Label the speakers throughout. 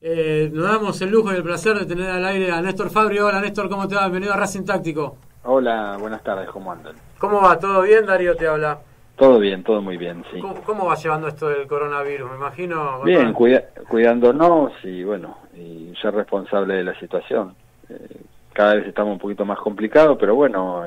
Speaker 1: Nos damos el lujo y el placer de tener al aire a Néstor Fabri. Hola Néstor, ¿cómo te va? Bienvenido a Racing Táctico.
Speaker 2: Hola, buenas tardes, ¿cómo andan?
Speaker 1: ¿Cómo va? ¿Todo bien? Darío te habla.
Speaker 2: Todo bien, todo muy bien, sí.
Speaker 1: ¿Cómo va llevando esto del coronavirus? Me imagino...
Speaker 2: Bien, cuidándonos y bueno, y ser responsable de la situación. Cada vez estamos un poquito más complicados, pero bueno,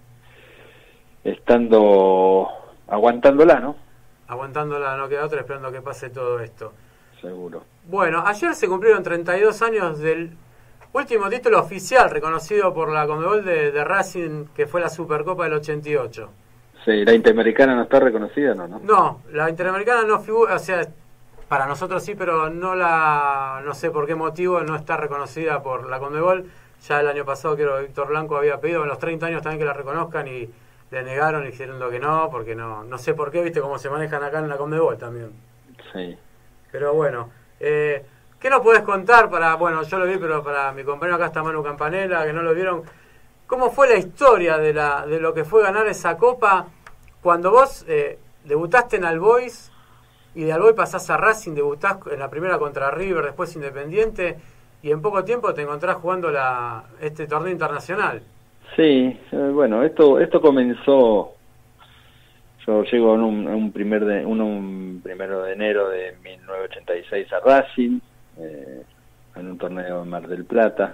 Speaker 2: aguantándola, ¿no?
Speaker 1: Aguantándola, no queda otra, esperando que pase todo esto.
Speaker 2: Seguro.
Speaker 1: Bueno, ayer se cumplieron 32 años del último título oficial reconocido por la Conmebol de Racing, que fue la Supercopa del 88.
Speaker 2: Sí, ¿la Interamericana no está reconocida, no?
Speaker 1: No, la Interamericana no figura, o sea, para nosotros sí, pero no sé por qué motivo no está reconocida por la Conmebol. Ya el año pasado creo que Víctor Blanco había pedido en los 30 años también que la reconozcan y le negaron diciendo que no, porque no sé por qué, viste cómo se manejan acá en la Conmebol también.
Speaker 2: Sí.
Speaker 1: Pero bueno, ¿qué nos podés contar bueno, yo lo vi, pero para mi compañero acá está Manu Campanella, que no lo vieron? ¿Cómo fue la historia de lo que fue ganar esa copa cuando vos debutaste en Albois y de Albois pasás a Racing, debutás en la primera contra River, después Independiente y en poco tiempo te encontrás jugando este torneo internacional?
Speaker 2: Sí, bueno, esto comenzó... Yo llego en un primero de enero de 1986 a Racing, en un torneo en Mar del Plata.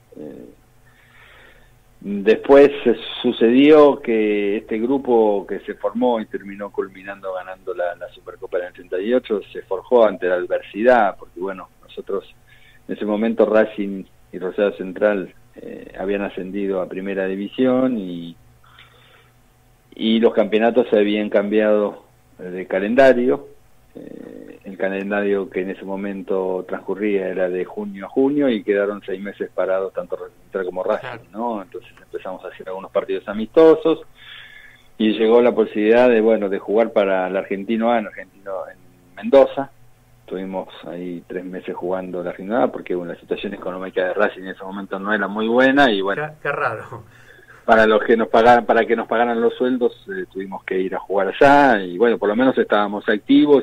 Speaker 2: Después sucedió que este grupo que se formó y terminó culminando ganando la Supercopa del 88 se forjó ante la adversidad, porque bueno, nosotros en ese momento Racing y Rosario Central habían ascendido a Primera División y los campeonatos se habían cambiado de calendario. El calendario que en ese momento transcurría era de junio a junio y quedaron 6 meses parados tanto Central como Racing, ¿no? Entonces empezamos a hacer algunos partidos amistosos y llegó la posibilidad de jugar para el Argentino A en Mendoza. Estuvimos ahí 3 meses jugando la Argentino A porque la situación económica de Racing en ese momento no era muy buena y bueno.
Speaker 1: Qué raro.
Speaker 2: Para que nos pagaran los sueldos, tuvimos que ir a jugar allá y bueno, por lo menos estábamos activos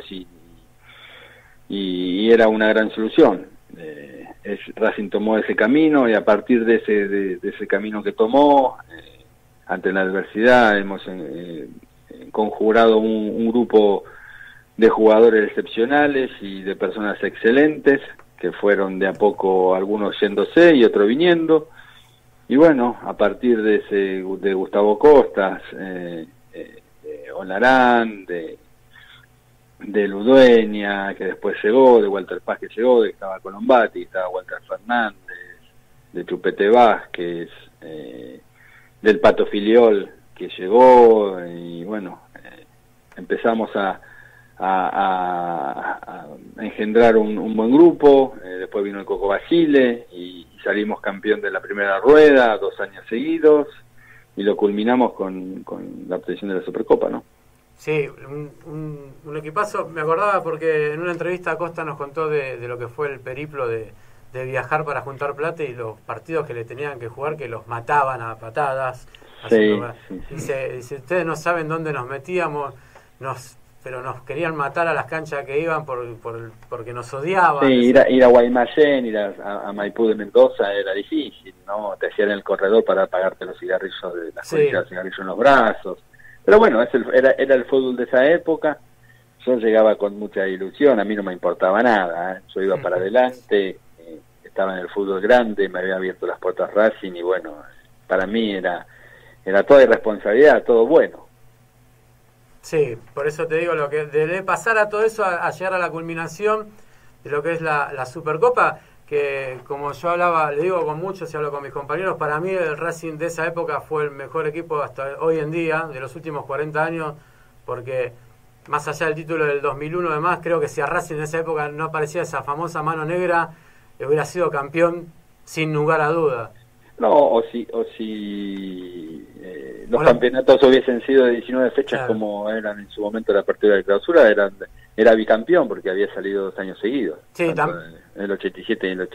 Speaker 2: y era una gran solución. Racing tomó ese camino y a partir de ese camino que tomó, ante la adversidad, hemos conjurado un grupo de jugadores excepcionales y de personas excelentes que fueron de a poco algunos yéndose y otros viniendo. Y bueno, a partir de Gustavo Costas, de Olarán, de Ludueña, que después llegó, de Walter Paz que llegó, de que estaba Colombati, estaba Walter Fernández, de Chupete Vázquez, del Pato Filiol que llegó, y bueno, empezamos a engendrar un buen grupo. Después vino el Coco Basile y salimos campeón de la primera rueda 2 años seguidos y lo culminamos con la obtención de la Supercopa, ¿no?
Speaker 1: Sí, un equipazo. Me acordaba porque en una entrevista Acosta nos contó de lo que fue el periplo de viajar para juntar plata y los partidos que le tenían que jugar, que los mataban a patadas.
Speaker 2: Sí.
Speaker 1: Dice, ustedes no saben dónde nos metíamos, pero nos querían matar a las canchas que iban porque nos odiaban.
Speaker 2: Sí, ir a Guaymallén, ir a Maipú de Mendoza era difícil, ¿no? Te hacían en el corredor para pagarte los cigarrillos de las colillas de cigarrillos en los brazos. Pero bueno, era el fútbol de esa época. Yo llegaba con mucha ilusión, a mí no me importaba nada, ¿eh? Yo iba para adelante, estaba en el fútbol grande, me había abierto las puertas Racing y bueno, para mí era toda irresponsabilidad, todo bueno.
Speaker 1: Sí, por eso te digo, lo que de pasar a todo eso a llegar a la culminación de lo que es la Supercopa, que como yo hablaba, le digo con muchos y hablo con mis compañeros, para mí el Racing de esa época fue el mejor equipo hasta hoy en día, de los últimos 40 años, porque más allá del título del 2001 además, creo que si a Racing en esa época no aparecía esa famosa mano negra, hubiera sido campeón sin lugar a duda.
Speaker 2: No, o si los campeonatos hubiesen sido de 19 fechas, claro, como eran en su momento la apertura de clausura, era bicampeón porque había salido 2 años seguidos.
Speaker 1: Sí,
Speaker 2: el 87 y el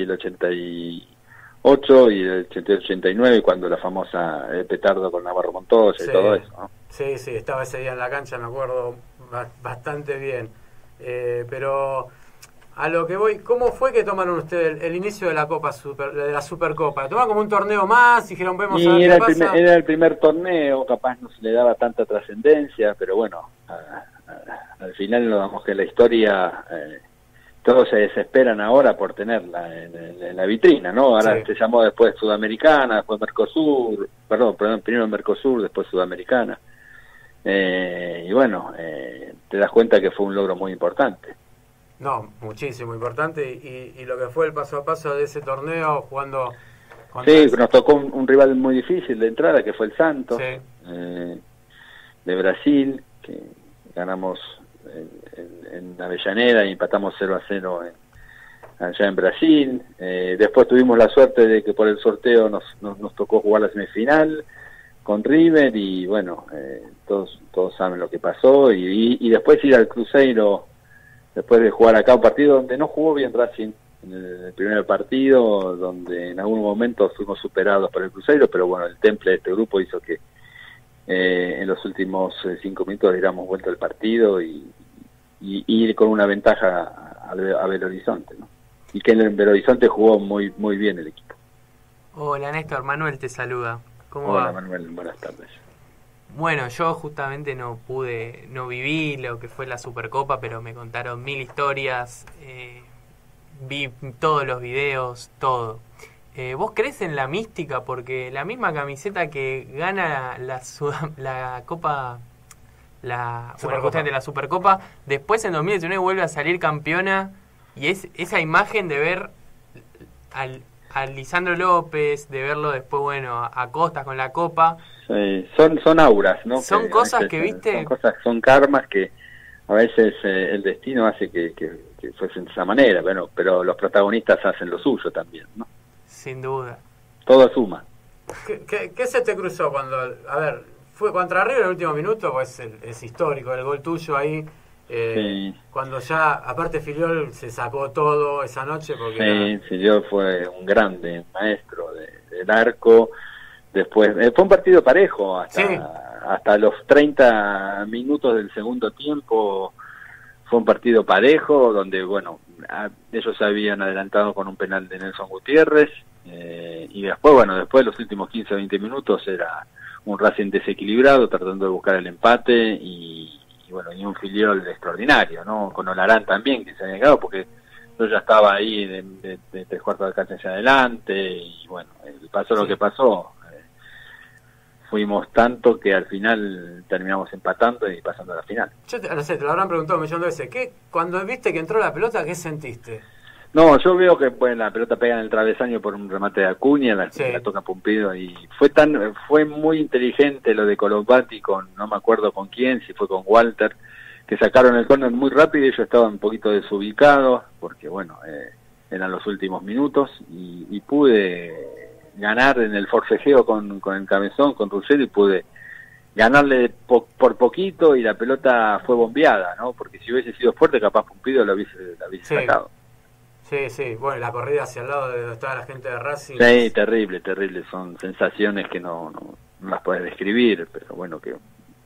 Speaker 2: 88 y el 88-89 cuando la famosa petardo con Navarro Montoya y todo eso, ¿no?
Speaker 1: Sí, estaba ese día en la cancha, me acuerdo bastante bien. Pero a lo que voy, ¿cómo fue que tomaron ustedes el inicio de la de la Supercopa? ¿Lo tomaron como un torneo más? Dijeron, vemos a ver qué pasa.
Speaker 2: Era el primer torneo, capaz no se le daba tanta trascendencia, pero bueno, al final nos damos que la historia, todos se desesperan ahora por tenerla en la vitrina, ¿no? Ahora se llamó después Sudamericana, después Mercosur, perdón, primero Mercosur, después Sudamericana. Y bueno, te das cuenta que fue un logro muy importante.
Speaker 1: No, muchísimo importante, y lo que fue el paso a paso de ese torneo jugando...
Speaker 2: Sí, nos tocó un rival muy difícil de entrada, que fue el Santos, de Brasil, que ganamos en Avellaneda y empatamos 0-0 allá en Brasil. Después tuvimos la suerte de que por el sorteo nos tocó jugar la semifinal con River, y bueno, todos saben lo que pasó, y después ir al Cruzeiro, después de jugar acá un partido donde no jugó bien Racing, en el primer partido, donde en algún momento fuimos superados por el Cruzeiro, pero bueno, el temple de este grupo hizo que en los últimos 5 minutos diéramos vuelta al partido y ir con una ventaja a Belo Horizonte, ¿no? Y que en Belo Horizonte jugó muy muy bien el equipo.
Speaker 3: Hola Néstor, Manuel te saluda. ¿Cómo
Speaker 2: Hola
Speaker 3: va?
Speaker 2: Manuel, buenas tardes.
Speaker 3: Bueno, yo justamente no viví lo que fue la Supercopa, pero me contaron 1000 historias, vi todos los videos, todo. ¿Vos crees en la mística? Porque la misma camiseta que gana la Copa, justamente la Supercopa, después en 2019 vuelve a salir campeona, y es esa imagen de ver a Lisandro López, de verlo después, bueno, a Costas con la Copa.
Speaker 2: Sí, son auras, ¿no?
Speaker 3: Son cosas que, viste...
Speaker 2: Son karmas que a veces el destino hace que fuesen de esa manera, bueno, pero los protagonistas hacen lo suyo también, ¿no?
Speaker 3: Sin duda.
Speaker 2: Todo suma.
Speaker 1: ¿Qué se te cruzó cuando, a ver, fue contra River el último minuto? Pues es histórico, el gol tuyo ahí,
Speaker 2: sí.
Speaker 1: Cuando ya, aparte Filiol se sacó todo esa noche. Porque
Speaker 2: sí, Filiol fue un grande maestro del arco. Después, fue un partido parejo hasta los 30 minutos del segundo tiempo. Fue un partido parejo donde, bueno, ellos se habían adelantado con un penal de Nelson Gutiérrez, y después, bueno, después de los últimos 15 o 20 minutos era un Racing desequilibrado tratando de buscar el empate, y bueno, y un Filiol extraordinario, ¿no? Con Olarán también, que se había quedado porque yo ya estaba ahí de 3/4 de cancha hacia adelante, y bueno, pasó lo que pasó. Fuimos tanto que al final terminamos empatando y pasando a la final.
Speaker 1: Yo no sé, te lo habrán preguntado 1.000.000 de veces. Cuando viste que entró la pelota, ¿qué sentiste?
Speaker 2: No, yo veo que la pelota pega en el travesaño por un remate de Acuña, la toca Pumpido, y fue muy inteligente lo de Colombati no me acuerdo con quién, si fue con Walter, que sacaron el córner muy rápido y ellos estaban un poquito desubicados, porque bueno, eran los últimos minutos, y pude ganar en el forcejeo con el cabezón, con Ruggeri, y pude ganarle por poquito, y la pelota fue bombeada, ¿no? Porque si hubiese sido fuerte, capaz Pumpido la hubiese sacado.
Speaker 1: Sí, bueno, la corrida hacia el lado de donde estaba la gente de Racing.
Speaker 2: Sí, terrible, son sensaciones que no las puedes describir, pero bueno, que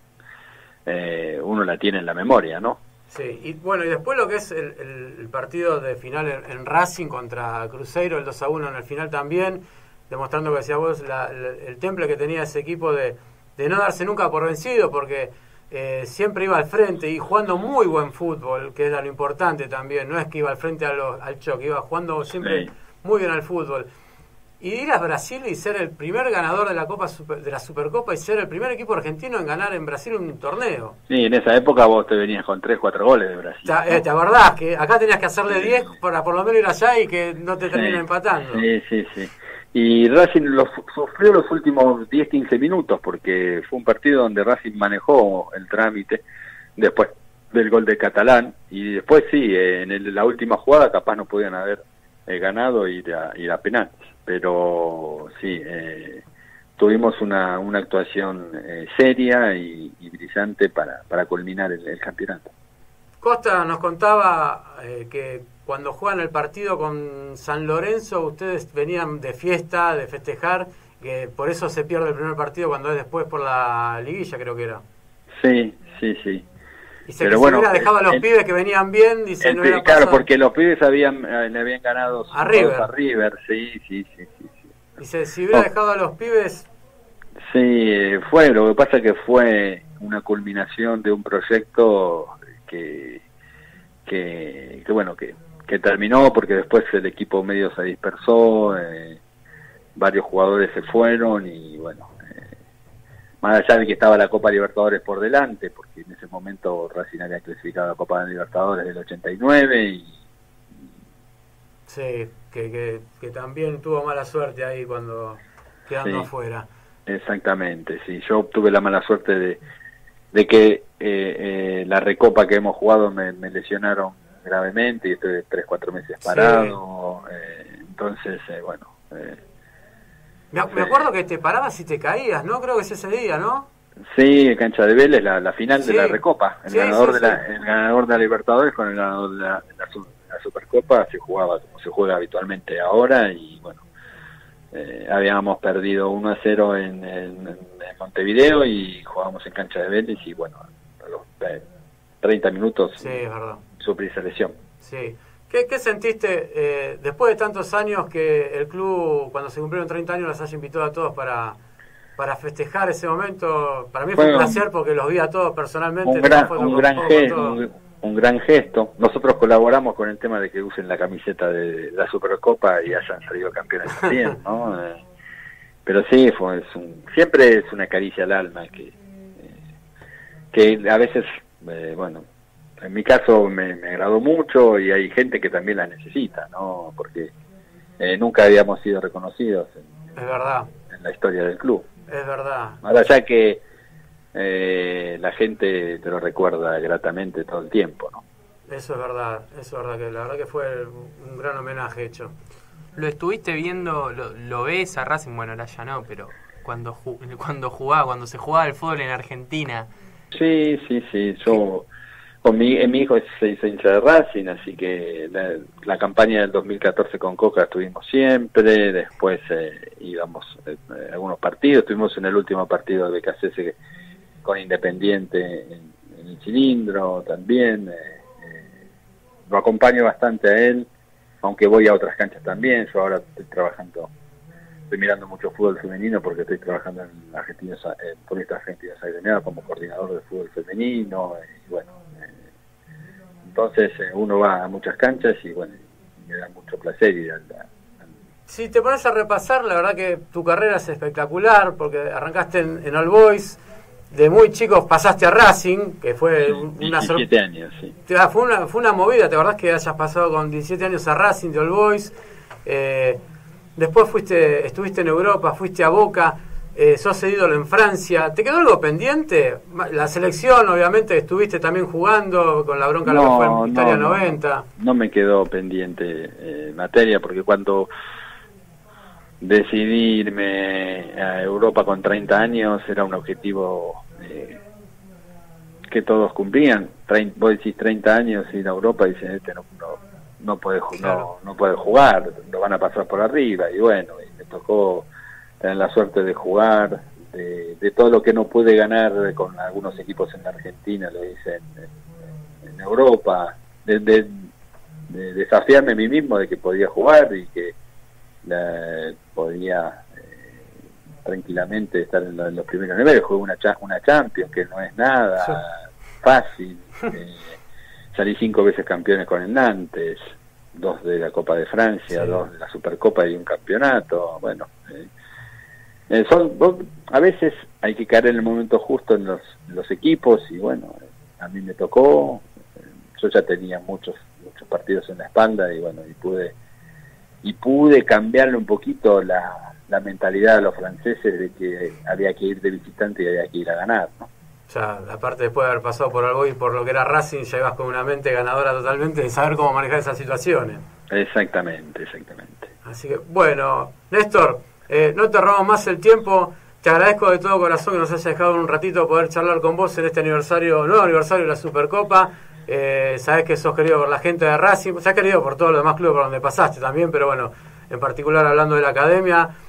Speaker 2: uno la tiene en la memoria, ¿no?
Speaker 1: Sí, y bueno, y después lo que es el partido de final en Racing contra Cruzeiro, el 2-1 en el final también, demostrando que decía vos, el temple que tenía ese equipo de no darse nunca por vencido, porque siempre iba al frente y jugando muy buen fútbol, que era lo importante también. No es que iba al frente al choque, iba jugando siempre muy bien al fútbol. Y ir a Brasil y ser el primer ganador de la Supercopa, y ser el primer equipo argentino en ganar en Brasil un torneo.
Speaker 2: Sí, en esa época vos te venías con 3-4 goles de Brasil, ¿no?
Speaker 1: ¿Te acordás que acá tenías que hacerle 10 para por lo menos ir allá y que no te terminen empatando?
Speaker 2: Sí. Y Racing sufrió los últimos 10-15 minutos, porque fue un partido donde Racing manejó el trámite después del gol de Catalán, y después en la última jugada capaz no podían haber ganado y ir a penales, pero tuvimos una actuación seria y brillante para culminar el campeonato.
Speaker 1: Costa nos contaba que cuando juegan el partido con San Lorenzo, ustedes venían de fiesta, de festejar, que por eso se pierde el primer partido cuando es después por la liguilla, creo que era.
Speaker 2: Sí.
Speaker 1: Dice
Speaker 2: pero
Speaker 1: que
Speaker 2: bueno,
Speaker 1: si hubiera dejado a los pibes que venían bien, dice no hubiera
Speaker 2: claro,
Speaker 1: pasado.
Speaker 2: porque los pibes le habían ganado
Speaker 1: A River.
Speaker 2: a River, sí.
Speaker 1: Dice, si hubiera dejado a los pibes...
Speaker 2: Sí, lo que pasa que fue una culminación de un proyecto que terminó porque después el equipo medio se dispersó, varios jugadores se fueron y bueno, más allá de que estaba la Copa Libertadores por delante, porque en ese momento Racing había clasificado a la Copa Libertadores del 89 y...
Speaker 1: Sí, que también tuvo mala suerte ahí cuando quedando afuera.
Speaker 2: Exactamente, sí. Yo tuve la mala suerte de que la recopa que hemos jugado me lesionaron gravemente y estuve 3-4 meses parado. Entonces, bueno...
Speaker 1: me acuerdo que te parabas y te caías, ¿no? Creo que es ese día, ¿no?
Speaker 2: Sí, cancha de Vélez, la final de la Recopa. El ganador de la Libertadores con el ganador de la Supercopa se jugaba como se juega habitualmente ahora y bueno, habíamos perdido 1-0 en Montevideo y jugábamos en cancha de Vélez y bueno, a los 30 minutos sufrí esa lesión.
Speaker 1: Sí. ¿Qué sentiste después de tantos años que el club, cuando se cumplieron 30 años, los haya invitado a todos para festejar ese momento? Para mí fue un placer porque los vi a todos personalmente.
Speaker 2: Un gran gesto. Nosotros colaboramos con el tema de que usen la camiseta de la Supercopa y hayan salido campeones también, ¿no? Pero sí, siempre es una caricia al alma que a veces, bueno, en mi caso me agradó mucho y hay gente que también la necesita, ¿no? Porque nunca habíamos sido reconocidos
Speaker 1: es verdad.
Speaker 2: En la historia del club.
Speaker 1: Es verdad.
Speaker 2: Más allá que la gente te lo recuerda gratamente todo el tiempo, ¿no?
Speaker 1: Eso es verdad, que la verdad que fue un gran homenaje hecho.
Speaker 3: ¿Lo estuviste viendo, lo ves a Racing? Bueno, ahora ya no, pero cuando se jugaba el fútbol en Argentina.
Speaker 2: Sí, yo... mi hijo es hincha de Racing, así que la campaña del 2014 con Coca estuvimos siempre, después íbamos a algunos partidos, estuvimos en el último partido de BKC con Independiente en el Cilindro también, lo acompaño bastante a él, aunque voy a otras canchas también. Yo ahora estoy mirando mucho fútbol femenino porque estoy trabajando en Turistas Argentinos Agremiados como coordinador de fútbol femenino, y bueno, entonces uno va a muchas canchas y bueno, me da mucho placer ir
Speaker 1: Si te pones a repasar, la verdad que tu carrera es espectacular porque arrancaste en All Boys, de muy chicos pasaste a Racing, que fue una
Speaker 2: 17 años, sí.
Speaker 1: Fue una movida, ¿te acordás que hayas pasado con 17 años a Racing de All Boys? Después estuviste en Europa, fuiste a Boca, sos ídolo en Francia. ¿Te quedó algo pendiente? La selección, obviamente, estuviste también jugando con la bronca lo que fue en Italia 90.
Speaker 2: No me quedó pendiente materia, porque cuando decidí irme a Europa con 30 años era un objetivo que todos cumplían. Vos decís 30 años ir a Europa y dicen, no puede jugar, lo van a pasar por arriba, y bueno, y me tocó tener la suerte de jugar, de todo lo que no pude ganar con algunos equipos en la Argentina, lo hice en Europa, de desafiarme a mí mismo de que podía jugar y que podía tranquilamente estar en los primeros niveles. Jugué una Champions, que no es nada fácil. Salí 5 veces campeones con el Nantes, 2 de la Copa de Francia, 2 de la Supercopa y un campeonato. Bueno, a veces hay que caer en el momento justo en los equipos, y bueno, a mí me tocó. Yo ya tenía muchos partidos en la espalda y bueno, y pude cambiarle un poquito la mentalidad a los franceses de que había que ir de visitante y había que ir a ganar, ¿no?
Speaker 1: Ya, aparte después de haber pasado por algo y por lo que era Racing, ya ibas con una mente ganadora totalmente de saber cómo manejar esas situaciones.
Speaker 2: Exactamente.
Speaker 1: Así que, bueno, Néstor, no te robamos más el tiempo. Te agradezco de todo corazón que nos hayas dejado un ratito poder charlar con vos en este nuevo aniversario de la Supercopa. Sabés que sos querido por la gente de Racing, sos querido por todos los demás clubes por donde pasaste también, pero bueno, en particular hablando de la academia,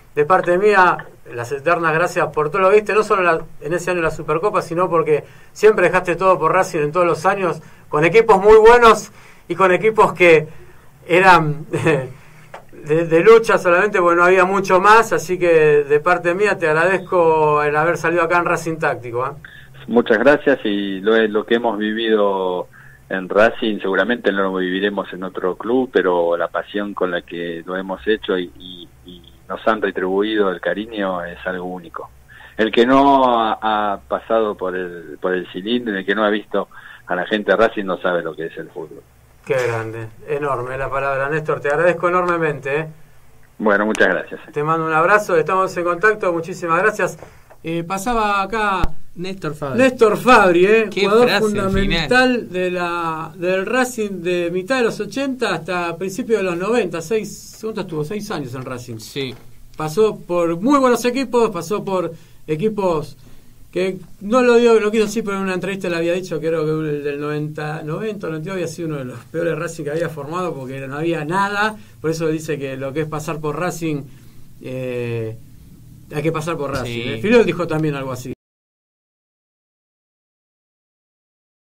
Speaker 1: de parte mía, las eternas gracias por todo lo que viste, no solo en ese año la Supercopa, sino porque siempre dejaste todo por Racing en todos los años, con equipos muy buenos y con equipos que eran de lucha solamente, porque no había mucho más, así que de parte mía te agradezco el haber salido acá en Racing Táctico.
Speaker 2: Muchas gracias, y lo que hemos vivido en Racing seguramente no lo viviremos en otro club, pero la pasión con la que lo hemos hecho y nos han retribuido el cariño es algo único. El que no ha pasado por el cilindro, el que no ha visto a la gente de Racing no sabe lo que es el fútbol.
Speaker 1: Qué grande, enorme la palabra, Néstor, te agradezco enormemente.
Speaker 2: Bueno, muchas gracias.
Speaker 1: Te mando un abrazo, estamos en contacto, muchísimas gracias. Pasaba acá Néstor Fabri, jugador fundamental del Racing de mitad de los 80 hasta principios de los 90, ¿cuánto estuvo? 6 años en Racing.
Speaker 3: Sí.
Speaker 1: Pasó por muy buenos equipos, pasó por equipos que no lo quiso decir, pero en una entrevista le había dicho que creo que el del 92 había sido uno de los peores Racing que había formado porque no había nada, por eso dice que lo que es pasar por Racing, hay que pasar por Racing.
Speaker 3: Sí.
Speaker 1: Fidel dijo también algo así.